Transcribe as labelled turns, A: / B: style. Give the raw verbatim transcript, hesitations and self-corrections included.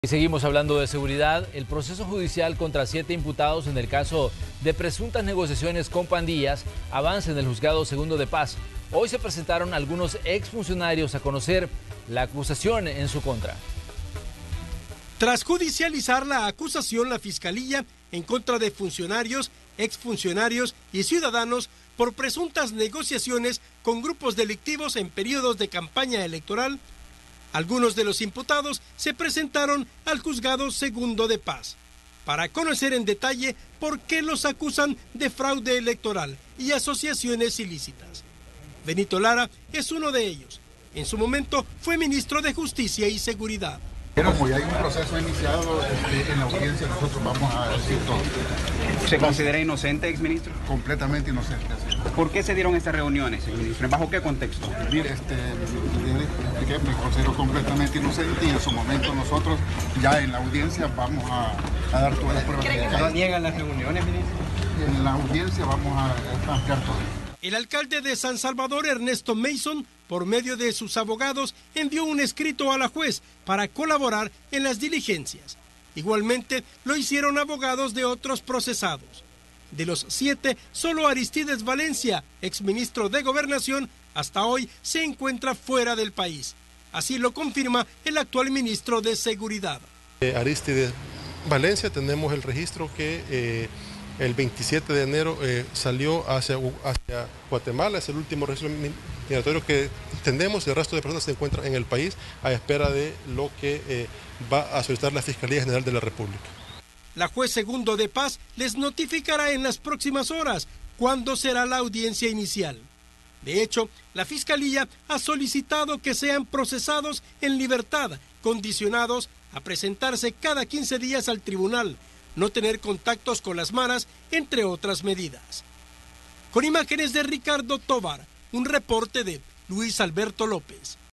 A: Y seguimos hablando de seguridad. El proceso judicial contra siete imputados en el caso de presuntas negociaciones con pandillas avanza en el Juzgado Segundo de Paz. Hoy se presentaron algunos exfuncionarios a conocer la acusación en su contra.
B: Tras judicializar la acusación, la Fiscalía en contra de funcionarios, exfuncionarios y ciudadanos por presuntas negociaciones con grupos delictivos en periodos de campaña electoral. Algunos de los imputados se presentaron al Juzgado Segundo de Paz para conocer en detalle por qué los acusan de fraude electoral y asociaciones ilícitas. Benito Lara es uno de ellos. En su momento fue ministro de Justicia y Seguridad.
C: Pero como ya hay un proceso iniciado este, en la audiencia, nosotros vamos a decir todo.
D: ¿Se considera inocente, exministro?
C: Completamente inocente. Sí.
D: ¿Por qué se dieron estas reuniones, exministro? ¿Bajo qué contexto?
C: Mire, este, me considero completamente inocente y en su momento nosotros ya en la audiencia vamos a, a dar todas las pruebas.
D: ¿No niegan las reuniones, ministro?
C: En la audiencia vamos a ampliar todo.
B: El alcalde de San Salvador, Ernesto Mason, por medio de sus abogados, envió un escrito a la juez para colaborar en las diligencias. Igualmente, lo hicieron abogados de otros procesados. De los siete, solo Aristides Valencia, exministro de Gobernación, hasta hoy se encuentra fuera del país. Así lo confirma el actual ministro de Seguridad.
E: Eh, Aristides Valencia, tenemos el registro que eh, el veintisiete de enero eh, salió hacia, hacia Guatemala, es el último registro migratorio que tenemos, el resto de personas se encuentran en el país a espera de lo que eh, va a solicitar la Fiscalía General de la República.
B: La juez Segundo de Paz les notificará en las próximas horas cuándo será la audiencia inicial. De hecho, la Fiscalía ha solicitado que sean procesados en libertad, condicionados a presentarse cada quince días al tribunal, no tener contactos con las maras, entre otras medidas. Con imágenes de Ricardo Tovar, un reporte de Luis Alberto López.